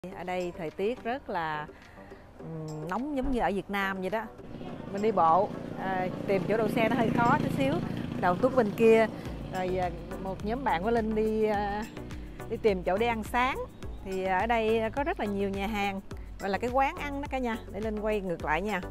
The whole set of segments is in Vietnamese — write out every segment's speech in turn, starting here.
Ở đây thời tiết rất là nóng giống như ở Việt Nam vậy đó. Mình đi bộ tìm chỗ đậu xe nó hơi khó chút xíu. Đầu tuốt bên kia. Rồi một nhóm bạn của Linh đi tìm chỗ để ăn sáng. Thì ở đây có rất là nhiều nhà hàng, gọi là cái quán ăn đó cả nhà. Để Linh quay ngược lại nha.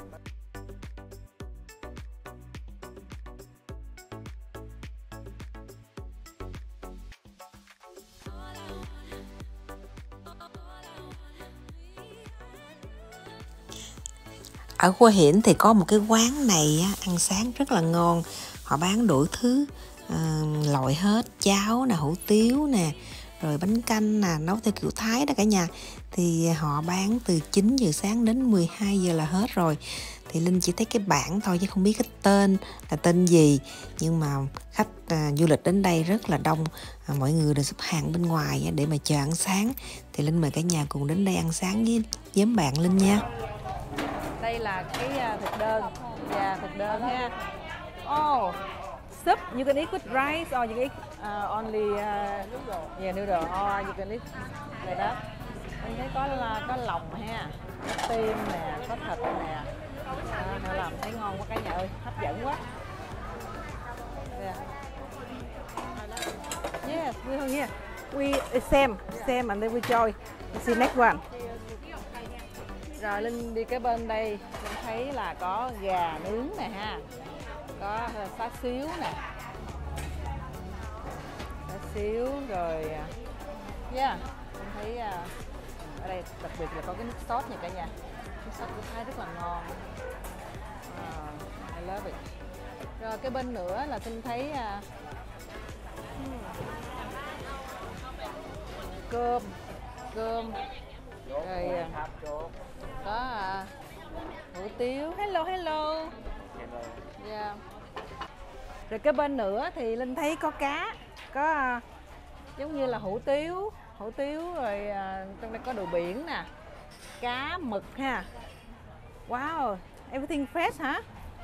Ở Hua Hiển thì có một cái quán này ăn sáng rất là ngon. Họ bán đủ thứ loại hết, cháo nè, hủ tiếu nè, rồi bánh canh nè, nấu theo kiểu Thái đó cả nhà. Thì họ bán từ 9 giờ sáng đến 12 giờ là hết rồi. Thì Linh chỉ thấy cái bảng thôi chứ không biết cái tên là tên gì. Nhưng mà khách du lịch đến đây rất là đông. Mọi người đều xếp hàng bên ngoài để mà chờ ăn sáng. Thì Linh mời cả nhà cùng đến đây ăn sáng với nhóm bạn Linh nha. Đây là cái thực đơn. Thực đơn ha. Oh, soup. You can eat with rice or you can eat only noodle. Or you can eat like that. Mình thấy có lòng ha, có tim nè, có thịt nè. Họ làm thấy ngon quá cả nhà ơi, hấp dẫn quá. Yes, we're here. We same and then we join. See next one. Rồi Linh đi cái bên đây, Linh thấy là có gà nướng nè ha, có xá xíu nè, xá xíu rồi, Linh thấy ở đây đặc biệt là có cái nước sốt nha cả nhà, nước sốt của Thái rất là ngon, I love it. Rồi cái bên nữa là Linh thấy cơm, rồi có hủ tiếu. Hello. Yeah. Rồi cái bên nữa thì Linh thấy có cá, có giống như là hủ tiếu rồi trong đây có đồ biển nè, cá, mực ha. Wow, everything fresh hả?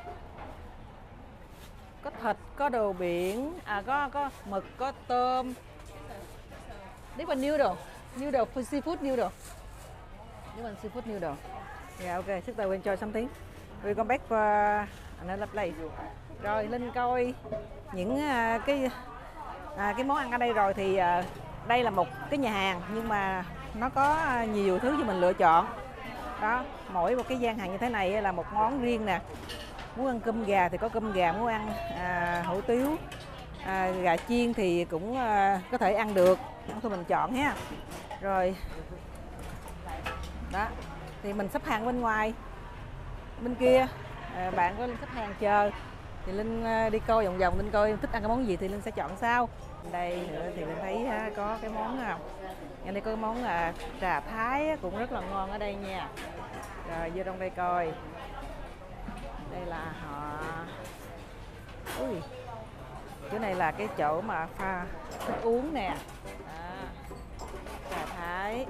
Có thịt, có đồ biển, có mực, có tôm. This one noodle for seafood noodle. This one seafood noodle. Yeah, okay. Sister will enjoy something. We come back for another place. Rồi Linh coi những cái món ăn ở đây rồi thì đây là một cái nhà hàng nhưng mà nó có nhiều thứ cho mình lựa chọn. Đó, mỗi một cái gian hàng như thế này là một món riêng nè. Muốn ăn cơm gà thì có cơm gà, muốn ăn hủ tiếu, gà chiên thì cũng có thể ăn được. Thôi mình chọn ha. Rồi đó thì mình xếp hàng bên ngoài bên kia, bạn có xếp hàng chờ thì Linh đi coi vòng vòng, Linh coi thích ăn cái món gì thì Linh sẽ chọn sau. Đây nữa thì Linh thấy có cái món ở đây có cái món trà Thái cũng rất là ngon ở đây nha. Rồi vô trong đây coi, đây là họ chỗ này là cái chỗ mà pha thức uống nè, trà Thái.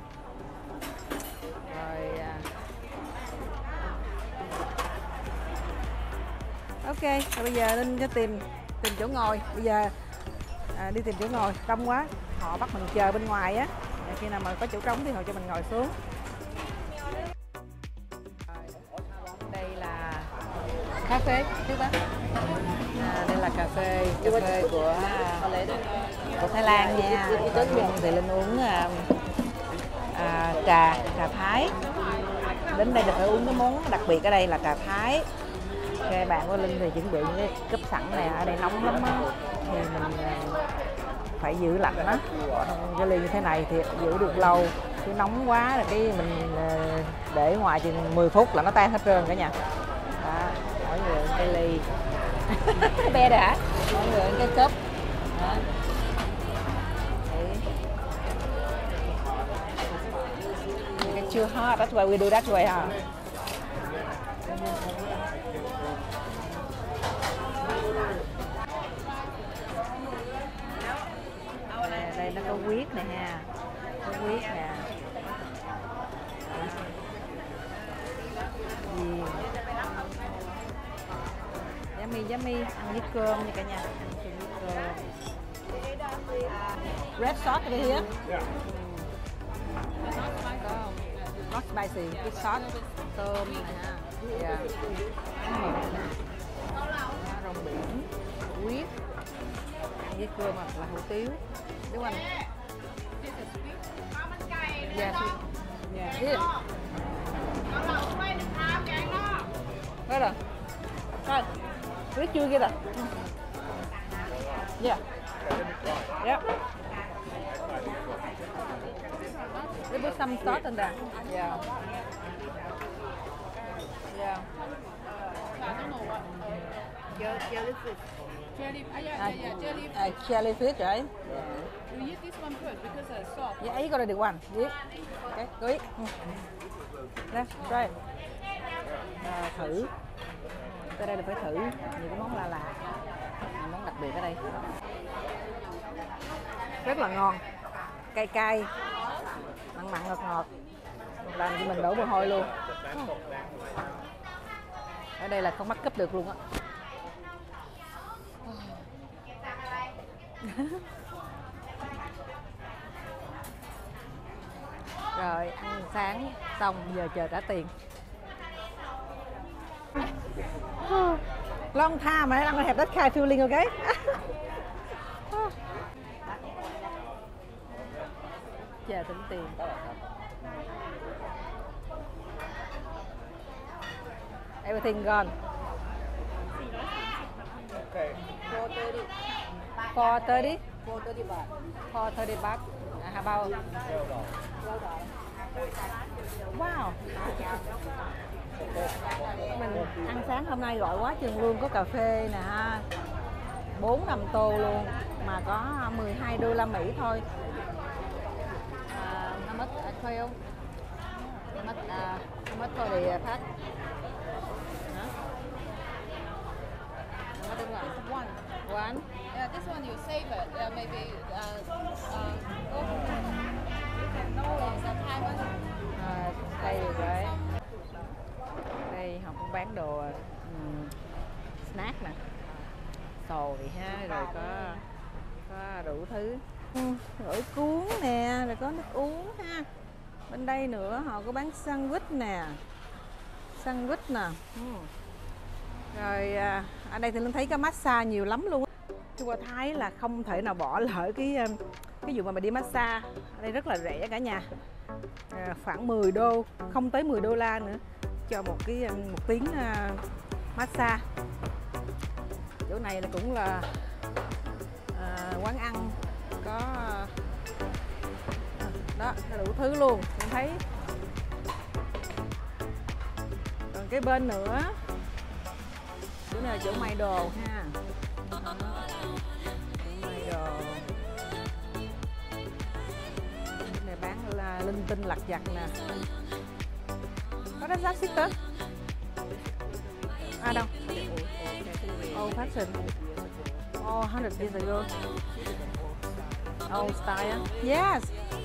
Rồi ok, rồi bây giờ Linh sẽ tìm chỗ ngồi. Bây giờ đi tìm chỗ ngồi, đông quá họ bắt mình chờ bên ngoài á, khi nào mà có chỗ trống thì họ cho mình ngồi xuống. Đây là cà phê đây là cà phê của Thái Lan nha. Thì Linh uống trà Thái. Đến đây là phải uống cái món đặc biệt ở đây là trà Thái. Cái bạn của Linh thì chuẩn bị những cái cúp sẵn này, ở đây nóng lắm á, thì mình phải giữ lạnh á. Cái ly như thế này thì giữ được lâu, chứ nóng quá là cái mình để ngoài chừng 10 phút là nó tan hết trơn cả nhà. Đó, mỗi người cái ly. Be đã, mỗi người cái cúp. Đó. Chưa hot, that's why we do that way hả? Đây nó có huyết nè ha, có huyết nè. Yummy, ăn với cơm nha cả nhà, ăn chung với cơm. Red sauce over here. Yeah. not spicy, cái sốt tôm này ha. Yeah. Rong biển, huyết, ăn với cơm hoặc là hủ tiếu, đúng không? Yeah. Yeah. Đó rồi. Rồi. Huyết chưa kia rồi. Yeah. Yep. They put some salt in there. Yeah. Yeah. Jellyfish, right? You eat this one first because it's soft. Yeah, you got the one. Yeah. Okay, go eat. Let's try. Thử. Tới đây là phải thử những cái món lạ, món đặc biệt ở đây. Rất là ngon, cay cay, mặn mặn ngọt ngọt, làm cho mình đổ mồ hôi luôn. Ở đây là không bắt cúp được luôn á. Rồi ăn sáng xong giờ chờ trả tiền. Long time I don't have that kind of feeling, okay? Chờ tính tiền. Everything gone. 430. 430. 430 baht. 430 baht. How about? Wow. Mình ăn sáng hôm nay gọi quá chừng luôn, có cà phê nè ha, 4-5 tô luôn mà có 12 đô la Mỹ thôi. How much? 12. How much for the pack? One. One. Yeah, this one you save it. Maybe go. No, sometimes. Đây rồi. Đây họ cũng bán đồ snack nè, xồi ha, rồi có đủ thứ, gỏi cuốn nè, rồi có nước uống ha. Bên đây nữa họ có bán sandwich nè, rồi ở đây thì Linh thấy cái massage nhiều lắm luôn. Tôi qua Thái là không thể nào bỏ lỡ cái vụ mà đi massage. Ở đây rất là rẻ cả nhà, khoảng 10 đô, không tới 10 đô la nữa cho một tiếng massage. Chỗ này là cũng là quán ăn, có đó, đủ thứ luôn. Mình thấy còn cái bên nữa, chỗ này là chỗ may đồ ha, chỗ may đồ. Cái này bán là linh tinh lặt vặt nè. What is that, sister? Đâu? Old fashion. Oh, 100 years ago. Old style. Yes.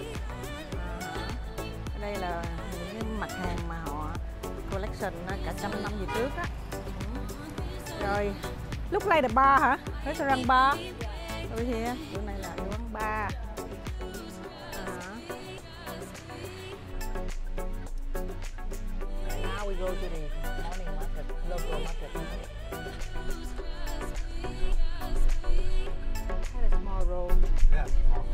Đây là những cái mặt hàng mà họ collection cả trăm năm về trước á. Rồi, lúc này là bar hả? Restaurant bar. Over here. Chỗ này là quán bar. Now we go to the morning market, local market. Had a small roll. Yeah, small.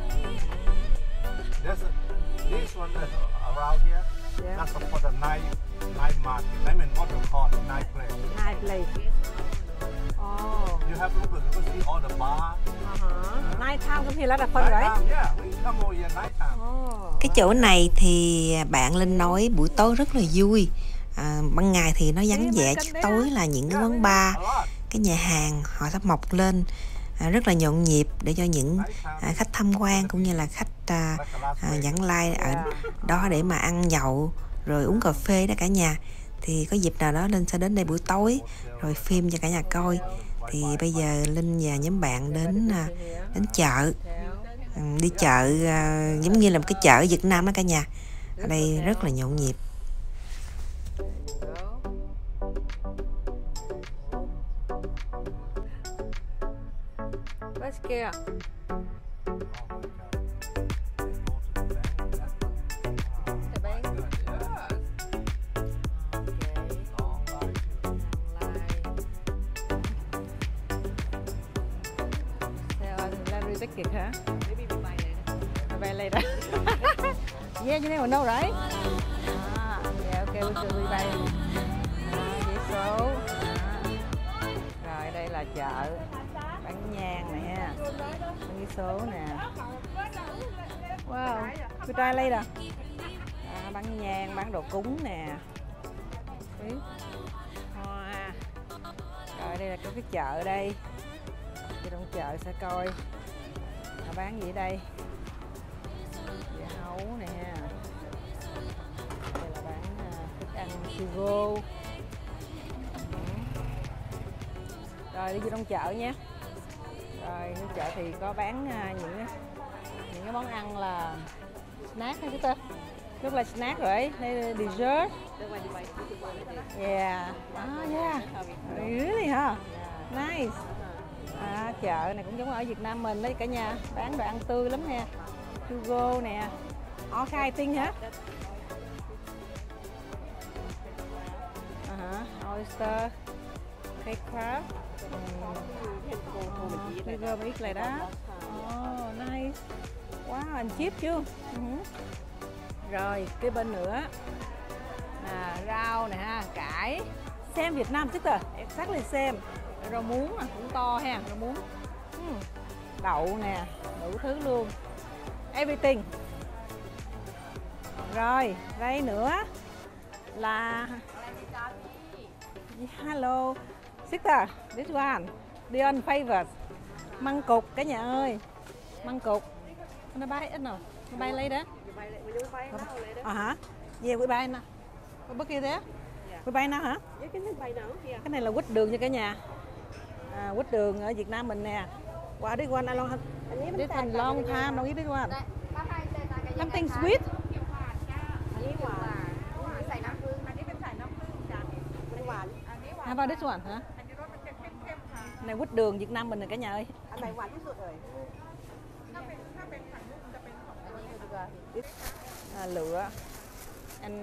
This one is around here. Yeah. That's for the night market. I mean, what you call the night place. Night place. Oh. You have look, you see all the bar. Night time come here là fun, Night right? time, yeah, we come over here night time. Oh. Cái chỗ này thì bạn Linh nói buổi tối rất là vui. Ban ngày thì nó vắng vẻ, chứ tối là những cái quán bar, cái nhà hàng họ sắp mọc lên rất là nhộn nhịp để cho những khách tham quan cũng như là khách vãng lai ở đó để mà ăn nhậu rồi uống cà phê đó cả nhà. Thì có dịp nào đó Linh sẽ đến đây buổi tối rồi phim cho cả nhà coi. Thì bây giờ Linh và nhóm bạn đến chợ, đi chợ giống như là một cái chợ Việt Nam đó cả nhà. Ở đây rất là nhộn nhịp. Let's go. The bank. take it hả? Buy later. Yeah, you never know, right? Yeah, okay, we could buy. Vé số. Rồi đây là chợ bán nhang này ha. Vé số nè. Wow, we try later. Bán nhang, bán đồ cúng nè. Hoa. Rồi đây là có cái chợ đây. Đi trong chợ sẽ coi họ bán gì ở đây. Dưa hấu nè. Đây là bán thức ăn Sugo. Rồi đi vô trong chợ nha. Rồi trong chợ thì có bán những cái món ăn là snack hay chứ ta? Rất là snack rồi. Đây là dessert. Yeah. Yeah. Really hả? Nice. Chợ này cũng giống ở Việt Nam mình đấy cả nhà, bán đồ ăn tươi lắm nha. Sugo nè. Khai tinh hả? Oyster, cây crab. Sugo mà ít lại đó. Nice. Wow, and cheap chưa? Rồi cái bên nữa rau nè ha, cải. Xem Việt Nam chứ tờ, exactly xem. Rau muống cũng to ha, rau muống. Đậu nè, đủ thứ luôn. Everything. Rồi, đây nữa là hello sister, this one Dion favorite. Măng cục cả nhà ơi. Măng cục. Nó bay ít nào. Nó bay lấy đó. Hả? Yeah, we buy now. Bất kia thế? We buy now hả? Cái này là quýt đường cho cả nhà. Quýt đường ở Việt Nam mình nè. Wow, this one long this one long time, don't eat this one. Something sweet. How about this one hả? Này quýt đường Việt Nam mình nè cả nhà ơi. Anh này ngoanที่สุดเลย lựa and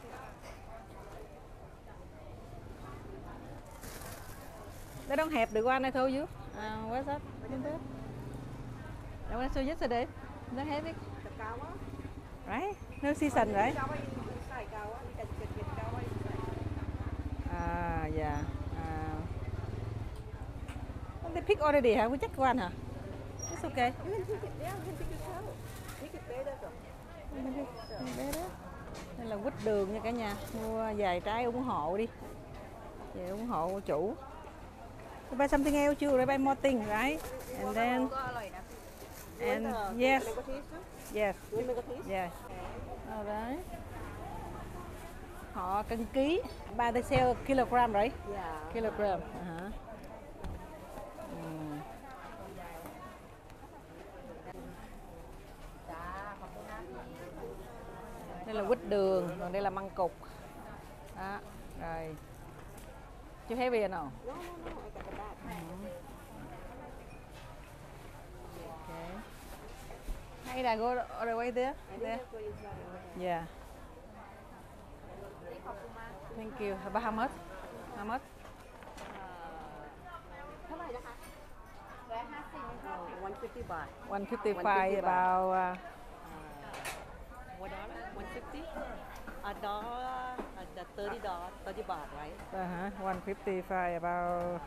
they don't have the one I told you. What's that? The one I saw yesterday. They have it. Right? No season, right? Yeah. They pick already hả? We check one hả? It's okay. Đây là quýt đường nha cả nhà. Mua vài trái ủng hộ đi. Về ủng hộ chủ. Buy something else too, buy more things, right? And then yes. Yes. Yes. Đấy. Họ cân ký. But they sell kilogram, right? Yeah. Kilogram. Đây là quýt đường, còn đây là măng cục. Đó, rồi. Chưa thấy bia nào? Okay. Hay là go all the way there? There. Yeah. Thank you. About how much? How much? เท่าไหร่นะคะ150 บาท 155 about $1 150 $1 30 บาท right? 155 about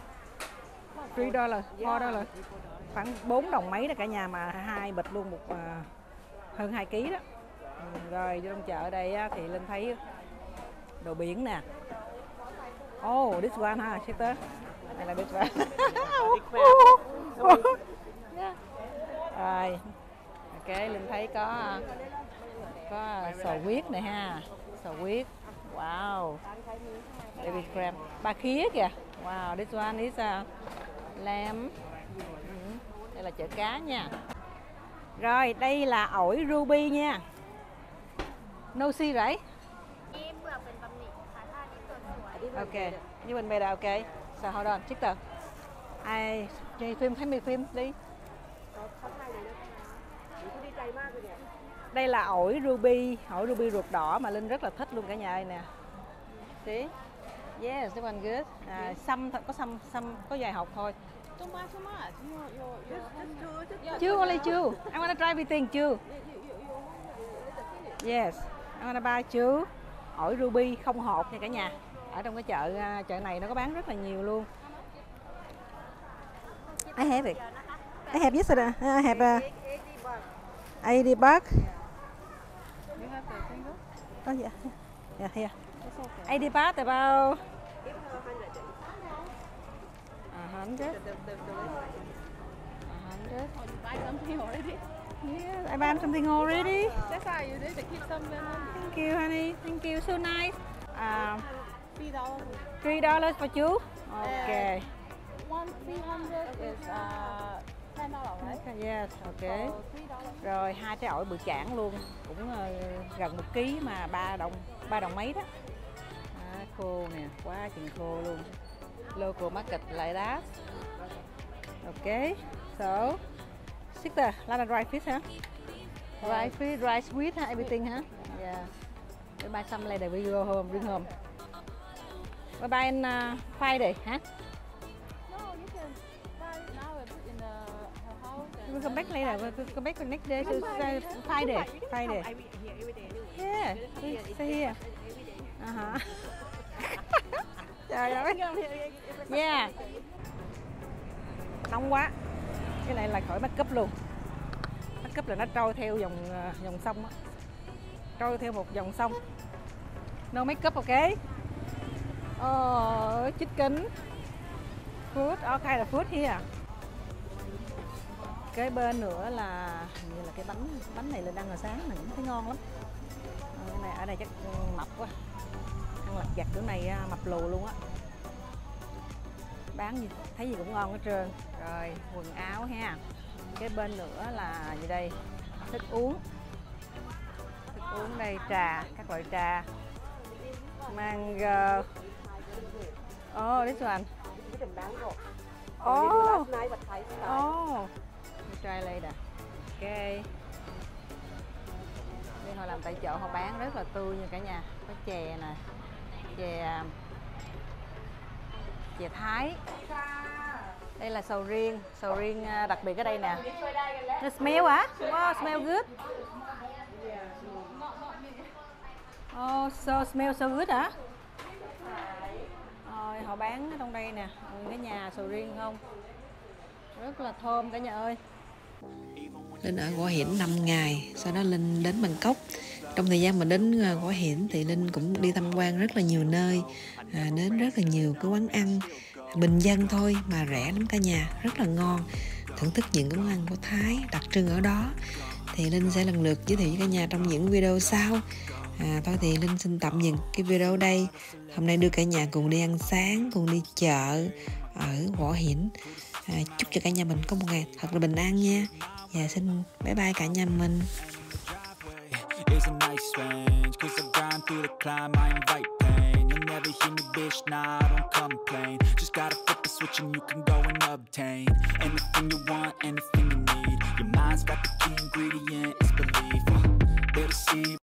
$3, $4. Khoảng 4 đồng mấy đó cả nhà, mà 2 bịch luôn, hơn 2 kg đó. Rồi vô trong chợ đây thì Linh thấy đồ biển nè. Oh, this one ha, sister. Đây là this one. Rồi. Ok, Linh thấy có sò huyết này ha. Sò huyết. Wow. Baby crab. Ba khía kìa. Wow, this one is lamb. Đây là chợ cá nha. Rồi, đây là ổi ruby nha. No see right? Ok, như mình bày ok. So hold on, chiếc tờ. Ai, phim thấy mình phim đi. Đây là ổi ruby ruột đỏ mà Linh rất là thích luôn cả nhà ơi nè. See? Yes, this one good. Sâm có sâm có vài hột thôi. Don't buy too much. You're Two, only two. I wanna try everything, two. Yes, I wanna buy two. Ổi ruby không hột nha cả nhà. Ở trong cái chợ này nó có bán rất là nhiều luôn. I have it. I have yesterday. I have 80 bucks. You have the single? Oh yeah. Yeah, here. It's okay. 80 bucks about 100. 100. Oh, you buy something already? Yes, I bought something already. That's why you need to keep some of them. Thank you, honey. Thank you. So nice. $3. $3 for you. Okay. 300 is $10, right? Okay, yes, okay. So $3. Rồi 2 trái ổi bự chảng luôn, cũng gần 1 kg mà 3 đồng mấy đó. Khô nè, quá chừng khô luôn. Local market like that. Okay. So, sister, lot of dry fish, huh? Dry fish, dry squid, huh? Everything, huh? Yeah. We'll buy some later. We go home, bring home. We'll buy in Friday, huh? No, you can buy it now and put in her house. And We'll come back later. We'll come back the next day. So Friday. Friday. Yeah. Stay here. Trời ơi. Yeah. Nóng quá. Cái này là khỏi make up luôn. Make up là nó trôi theo dòng sông á. Trôi theo một dòng sông. No make up, okay? Oh, chicken. Food, all kind of food here. Cái bên nữa là hình như là cái bánh này là đang là sáng mình cũng thấy ngon lắm. Cái này ở đây chắc mập quá. Ăn lặt vặt chỗ này mập lù luôn á. Bán gì thấy gì cũng ngon hết trơn. Rồi quần áo ha. Cái bên nữa là gì đây? Thức uống. Thức uống đây trà, các loại trà. Mango. Oh, this one. Oh. Oh. Try later. Ok. Đây họ làm tại chợ, họ bán rất là tươi nha cả nhà. Có chè nè, chè Thái. Đây là sầu riêng đặc biệt ở đây nè. Nó smell hả? Wow, smell good. Oh, so smell so good hả? Rồi họ bán ở trong đây nè, cái nhà sầu riêng không? Rất là thơm cả nhà ơi. Linh ở Gõ Hiển 5 ngày, sau đó Linh đến Bangkok. Trong thời gian mà đến Gõ Hiển thì Linh cũng đi tham quan rất là nhiều nơi, đến rất là nhiều cái quán ăn bình dân thôi mà rẻ lắm cả nhà, rất là ngon. Thưởng thức những cái món ăn của Thái đặc trưng ở đó thì Linh sẽ lần lượt giới thiệu với cả nhà trong những video sau. Thôi thì Linh xin tạm dừng cái video ở đây. Hôm nay đưa cả nhà cùng đi ăn sáng, cùng đi chợ ở Gõ Hiển. Chúc cho cả nhà mình có một ngày thật là bình an nha. Và xin bye bye cả nhà mình. Is a nice range, 'cause I grind through the climb, I invite pain. You'll never hear me, bitch, nah, I don't complain. Just gotta flip the switch and you can go and obtain anything you want, anything you need. Your mind's got the key ingredient, it's belief. There to see